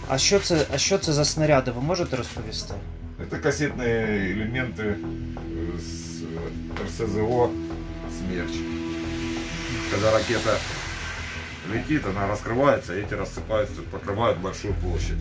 А що це за снаряди, ви можете розповісти? Это кассетные элементы с РСЗО «Смерч». Когда ракета летит, она раскрывается, и эти рассыпаются, покрывают большую площадь.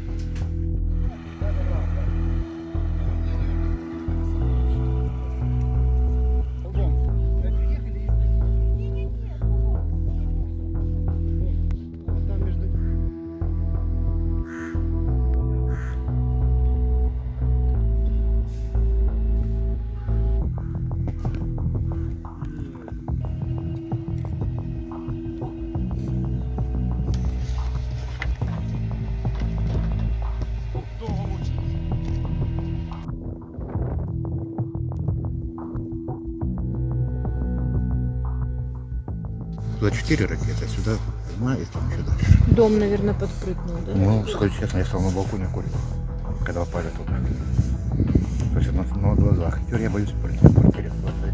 Туда 4 ракеты, сюда одна и там еще дальше. Дом, наверное, подпрыгнул, да? Ну, скажу честно, я стал на балконе курить, когда попали туда. То есть на глазах. Теперь я боюсь в квартире.